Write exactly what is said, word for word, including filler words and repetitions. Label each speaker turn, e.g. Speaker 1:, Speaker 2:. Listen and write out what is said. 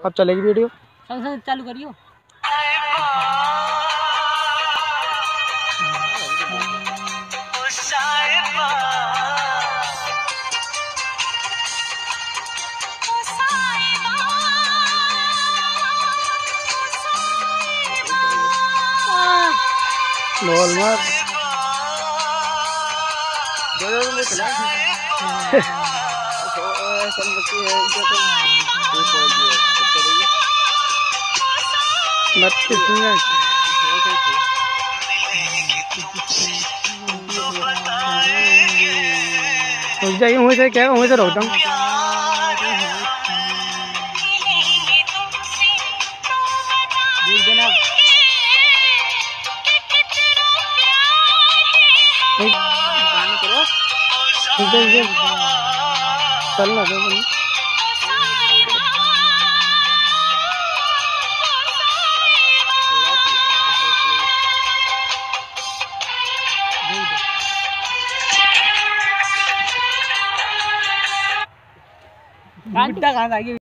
Speaker 1: अब चलेगी वीडियो,
Speaker 2: संग संग चालू करियो।
Speaker 1: बोल मत बत्तीस मिनट रुक जाइए, वहीं से क्या वहीं से रोकता हूँ। चलना दो
Speaker 2: घंटा कहाँ